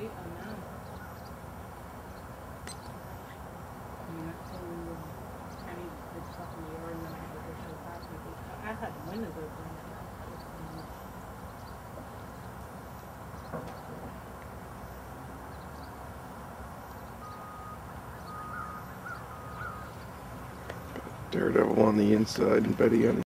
late on them. I mean, that's when Kenny did stuff in the yard and then I had to go show back. I had windows open. Daredevil on the inside and Betty on the